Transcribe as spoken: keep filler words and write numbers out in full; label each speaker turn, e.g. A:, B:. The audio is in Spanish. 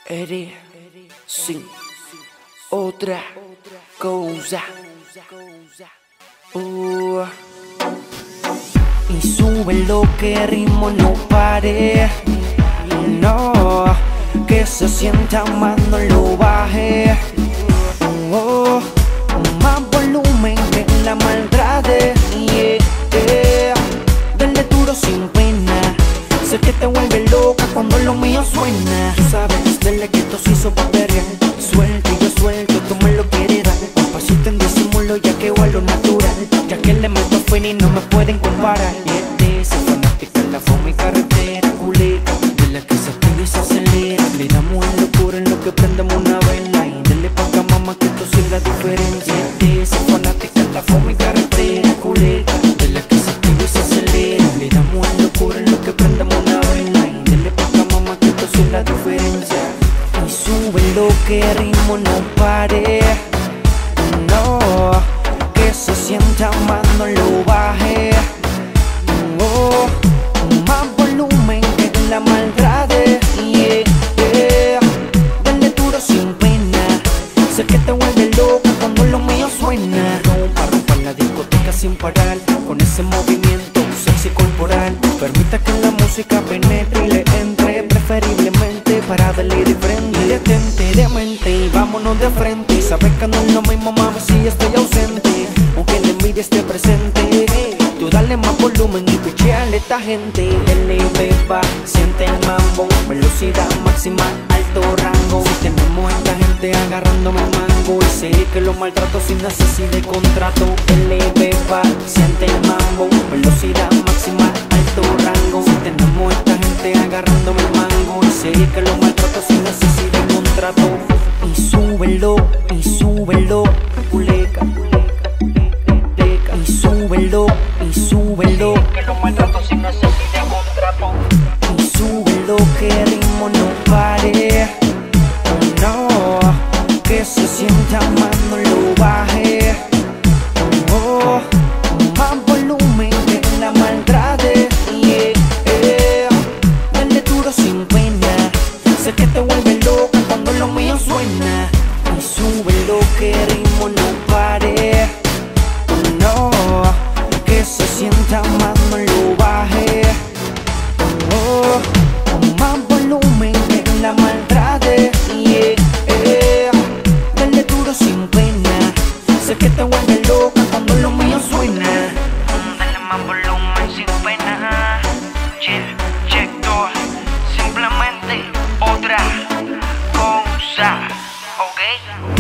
A: Eres sin otra cosa. Uh. Y sube lo que ritmo no pare. No, que se sienta más, no lo baje. Oh, más volumen que la maldad. Yeah, yeah. Dale duro sin pena. Sé que te vuelve loca cuando lo mío suena. Tú sabes, dale que esto se hizo pa' perrear. Suelto y yo suelto, tú me lo quieres dar. Un pasito en disimulo ya que a lo natural. Ya que le meto fin y no me pueden comparar. Y esa fanática en la fome y carretera culeta, de la que se activa y se acelera. Le damos en locura en lo que prendemos una vela. Y dale pa' acá mamá que esto sí es la diferencia. De esa fanática en la fome y carretera culeta, de la que se activa y se acelera. Le damos en locura en lo que prendemos una vela. Y dale pa' acá mamá que esto sí es la diferencia. Y sube lo que ritmo no pare. No, que se sienta más, no lo baje. Oh, más volumen que la maldad. Yeah, yeah. Dale duro sin pena. Sé que te vuelve loca cuando lo mío suena. Rompa, rompa la discoteca sin parar. Con ese movimiento sexy corporal. Permita que la música penetre y le entre. Preferiblemente para darle de frente. Y detente de mente y vámonos de frente. Y sabes que no es lo mismo, mami, si estoy ausente. Aunque la envidia esté presente, tú dale más volumen y picheale a esta gente. Dale beba, siente el mambo. Velocidad máxima, alto rango. Si tenemos a esta gente agarrándome el mango. Y sé que lo maltrato sin necesidad de contrato. Dale beba, siente el mambo. Velocidad máxima, alto rango. Si tenemos a esta gente agarrándome el mango. Y sé que lo maltrato sin necesidad de contrato. Y súbelo, y súbelo, culeca. Y súbelo, y súbelo,
B: que lo maltrato sin necesidad de contrato.
A: y súbelo que ritmo no pare. No, que se sienta más, no lo baje. Oh, más volumen que la maldad. Yeah, yeah. Dale duro sin pena. Sé que te vuelve loca cuando lo mío suena. Y súbelo que ritmo no pare. No, que se sienta más, no lo baje. Oh, más volumen que la maldad. Yeah, yeah. Dale duro sin pena. Sé que te vuelve loca cuando lo mío suena.
B: Dale más volumen sin pena. Check, check door. Simplemente otra cosa. Ok.